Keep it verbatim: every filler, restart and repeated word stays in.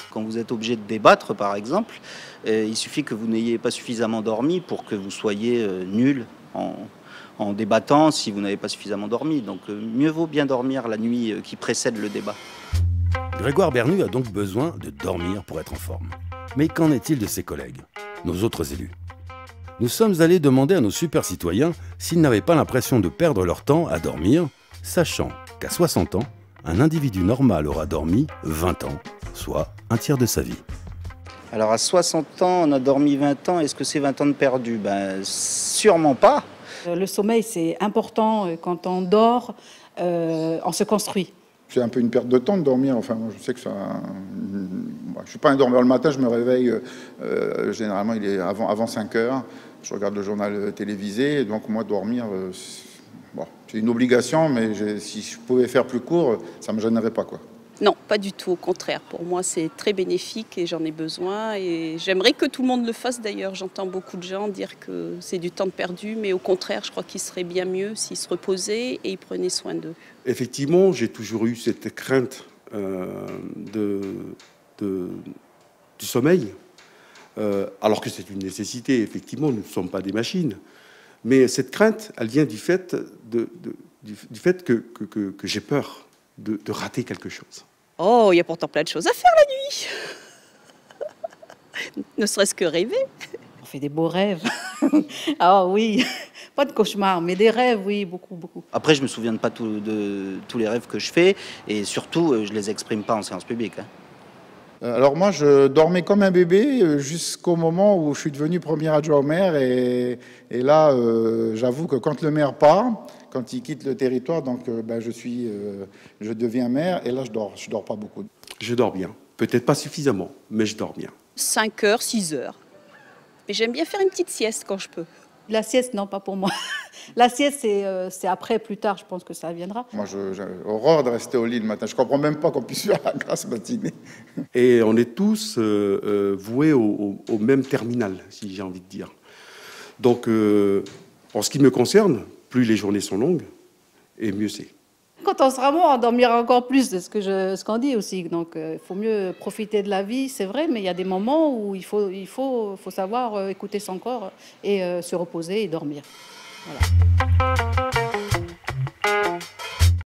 Quand vous êtes obligé de débattre, par exemple, euh, il suffit que vous n'ayez pas suffisamment dormi pour que vous soyez euh, nul en, en débattant si vous n'avez pas suffisamment dormi. Donc euh, mieux vaut bien dormir la nuit euh, qui précède le débat. Grégoire Bernu a donc besoin de dormir pour être en forme. Mais qu'en est-il de ses collègues, nos autres élus? Nous sommes allés demander à nos super citoyens s'ils n'avaient pas l'impression de perdre leur temps à dormir, sachant qu'à soixante ans, un individu normal aura dormi vingt ans, soit un tiers de sa vie. Alors à soixante ans, on a dormi vingt ans, est-ce que c'est vingt ans de perdu? Ben sûrement pas. Le sommeil, c'est important. Quand on dort, euh, on se construit. C'est un peu une perte de temps de dormir. Enfin, moi, je sais que ça. Moi, je suis pas un dormeur le matin. Je me réveille. Euh, généralement, il est avant avant cinq heures. Je regarde le journal télévisé. Donc moi, dormir, euh, c'est bon, une obligation. Mais si je pouvais faire plus court, ça me gênerait pas, quoi. Non, pas du tout, au contraire. Pour moi, c'est très bénéfique et j'en ai besoin. Et j'aimerais que tout le monde le fasse d'ailleurs. J'entends beaucoup de gens dire que c'est du temps perdu, mais au contraire, je crois qu'il serait bien mieux s'ils se reposaient et ils prenaient soin d'eux. Effectivement, j'ai toujours eu cette crainte euh, de, de, du sommeil, euh, alors que c'est une nécessité. Effectivement, nous ne sommes pas des machines. Mais cette crainte, elle vient du fait, de, de, du, du fait que, que, que, que j'ai peur de, de rater quelque chose. Oh, il y a pourtant plein de choses à faire la nuit. Ne serait-ce que rêver. On fait des beaux rêves. Ah oui, pas de cauchemars, mais des rêves, oui, beaucoup, beaucoup. Après, je me souviens de pas tout, de tous les rêves que je fais et surtout, je les exprime pas en séance publique. Hein. Alors moi, je dormais comme un bébé jusqu'au moment où je suis devenu premier adjoint au maire. Et, et là, euh, j'avoue que quand le maire part, quand il quitte le territoire, donc euh, ben, je suis, euh, je deviens maire. Et là, je dors, je dors pas beaucoup. Je dors bien, peut-être pas suffisamment, mais je dors bien. cinq heures, six heures. Mais j'aime bien faire une petite sieste quand je peux. La sieste, non, pas pour moi. La sieste, c'est euh, c'est après, plus tard, je pense que ça viendra. Moi, j'ai horreur de rester au lit le matin. Je comprends même pas qu'on puisse faire la grasse matinée. Et on est tous euh, euh, voués au, au, au même terminal, si j'ai envie de dire. Donc, euh, en ce qui me concerne, plus les journées sont longues, et mieux c'est. Quand on sera mort, on dormira encore plus, c'est ce que je, ce qu'on dit aussi. Donc, il euh, faut mieux profiter de la vie, c'est vrai, mais il y a des moments où il faut, il faut, faut savoir euh, écouter son corps et euh, se reposer et dormir. Voilà.